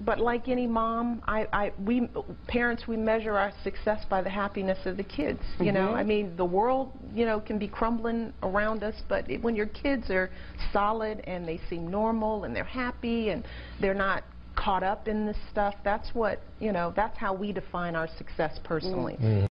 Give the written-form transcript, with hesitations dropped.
but like any mom, we parents, we measure our success by the happiness of the kids. You know, I mean, the world, you know, can be crumbling around us, but when your kids are solid and they seem normal and they're happy and they're not caught up in this stuff, that's what, you know, that's how we define our success personally.